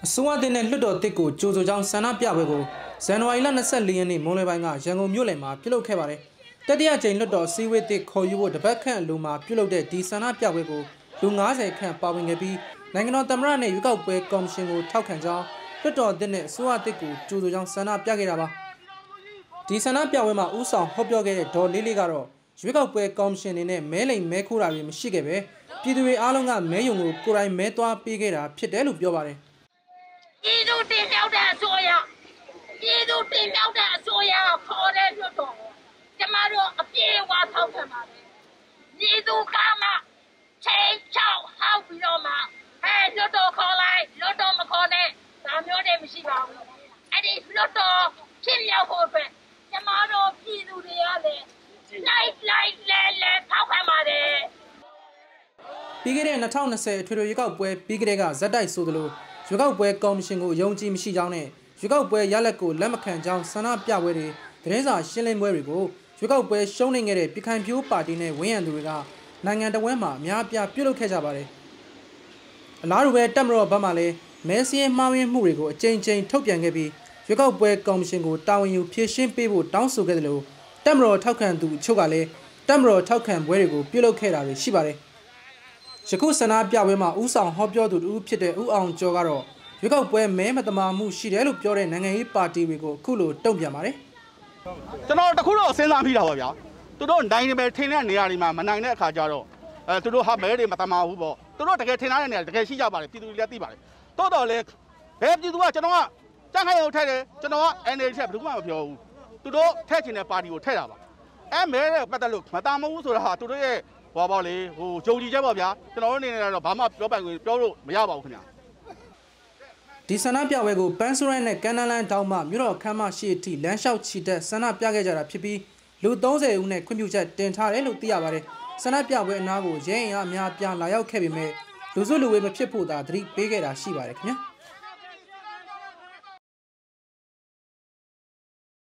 ဆိုအတဲ့လွတ်တော်တစ်ကိုကြိုးကြောင်းဆန္ဒပြပွဲကိုဇန်နဝါရီလ24ရက်နေ့မွန်းလွဲပိုင်းကရန်ကုန်မြို့လယ်မှာပြုလုပ်ခဲ့ပါတယ်။တတိယကြိမ်လွတ်တော်စည်းဝေးတစ်ခေါ်ယူဖို့တပတ်ခန့်အလိုမှာပြုလုပ်တဲ့ဒီဆန္ဒပြပွဲကိုလူ90ခန့်ပါဝင်ခဲ့ပြီးနိုင်ငံတော်သမ္မတနဲ့ရွေးကောက်ပွဲကော်မရှင်ကိုထောက်ခံကြောင်းလွတ်တော်တစ်နဲ့ဆိုအတစ်ကိုကြိုးကြောင်းဆန္ဒပြခဲ့တာပါ။ဒီဆန္ဒပြပွဲမှာဦးဆောင်ဟောပြောခဲ့တဲ့ဒေါ်လေးလေးကတော့ရွေးကောက်ပွဲကော်မရှင်အနေနဲ့မဲလိမ်မဲခိုးတာတွေမရှိခဲ့ပဲပြည်သူတွေအားလုံးကမဲယုံကိုကိုယ်တိုင်မဲသွားပေးခဲ့တာဖြစ်တယ်လို့ပြောပါတယ်ပြည်သူတင်မြောက်တဲ့အစိုးရခေါ်တဲ့လွတ်တော်ကျမတို့အပြေအဝထောက်ခံပါတယ်ပြည်သူကမှချိန်ချောက်ဟောက်ပြီးတော့မှလွတ်တော်ခေါ်လိုက်လွတ်တော်မခေါ်နဲ့ဒါမျိုးတွေမရှိပါဘူးအဲ့ဒီလွတ်တော်ဖြစ်မြောက်ဖို့အတွက်ကျမတို့ပြည်သူတွေကလည်းလိုက်ထောက်ခံပါတယ်ပြီးခဲ့တဲ့2020အထွေထွေရွေးကောက်ပွဲပြီးခဲ့တဲ့ကဇက်တိုက်ဆိုသလိုရွေးကောက်ပွဲကော်မရှင်ကိုအယုံကြည်မရှိကြောင်းနဲ့ရွေးကောက်ပွဲရလဒ်ကိုလက်မခံကြောင်းဆန္ဒပြပွဲတွေသတင်းစာရှင်းလင်းပွဲတွေကိုရွေးကောက်ပွဲရှုံးနိမ့်ခဲ့တဲ့ပြည်ခိုင်ဖြိုးပါတီနဲ့ဝန်းရံသူတွေကနိုင်ငံတော်ဝန်မှာအများအပြားပြုလုပ်ခဲ့ကြပါတယ်။အလားတူပဲတပ်မတော်ဘက်မှလည်းမဲစင်းမှားယွင်းမှုတွေကိုအကြိမ်ကြိမ်ထုတ်ပြန်ခဲ့ပြီးရွေးကောက်ပွဲကော်မရှင်ကိုတာဝန်ယူဖြည့်ရှင်းပေးဖို့တောင်းဆိုခဲ့တယ်လို့တပ်မတော်ထောက်ခံသူအချို့ကလည်းတပ်မတော်ထောက်ခံပွဲတွေကိုပြုလုပ်ခဲ့တာတွေရှိပါတယ်။ယခုဆန္ဒပြပွဲမှာဦးဆောင်ဟောပြောသူတူဖြစ်တဲ့ဦးအောင်ကျော်ကတော့ရွေးကောက်ပွဲမဲမတမာမှုရှိတယ်လို့ပြောတဲ့နိုင်ငံရေးပါတီတွေကိုအခုလိုတုံ့ပြန်ပါတယ်ကျွန်တော်တခုတော့စဉ်းစားမိတာပါဗျာသူတို့နိုင်နေပဲထင်တဲ့နေရာတွေမှာမနိုင်တဲ့အခါကျတော့သူတို့ဟာမဲတွေမတမာဘူးပေါ့သူတို့တကယ်ထင်ထားတဲ့နေရာတကယ်ရှိကြပါတယ်ပြည်သူတွေလည်းသိပါတယ်တိုးတော်လဲဘယ်ပြည်သူကကျွန်တော်ကတန်းခိုင်အောင်ထည့်တယ်ကျွန်တော်က NLD ထည့်ဘယ်သူမှမပြောဘူးသူတို့ထည့်ချင်တဲ့ပါတီကိုထည့်တာပါမဲတဲ့ပတ်သက်လို့မတမာဘူးဆိုတာဟာသူတို့ရဲ့ဟောပေါ့လေဟိုဂျုံကြီးချက်ပေါ့ဗျာကျွန်တော်တို့အနေနဲ့တော့ဘာမှပြောပိုင်ခွင့်ပြောလို့မရပါဘူးခင်ဗျာဒီဆန္ဒပြပွဲကိုပန်းဆိုးရိုင်းနဲ့ကန္နလန်းတောင်းမှမြို့တော်ခမ်းမရှိအထိလမ်းလျှောက်ချီတက်ဆန္ဒပြခဲ့ကြတာဖြစ်ပြီးလူ30ဦးနဲ့ခွင့်ပြုချက်တင်ထားတယ်လို့သိရပါတယ်ဆန္ဒပြပွဲအနားကိုရဲအင်အားအများပြားလာရောက်ခဲ့ပေမဲ့လူစုလူဝေးမဖြစ်ဖို့သာသတိပေးခဲ့တာရှိပါတယ်ခင်ဗျာ